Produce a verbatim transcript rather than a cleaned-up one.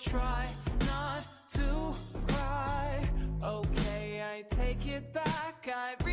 try not to cry. Okay, I take it back, I've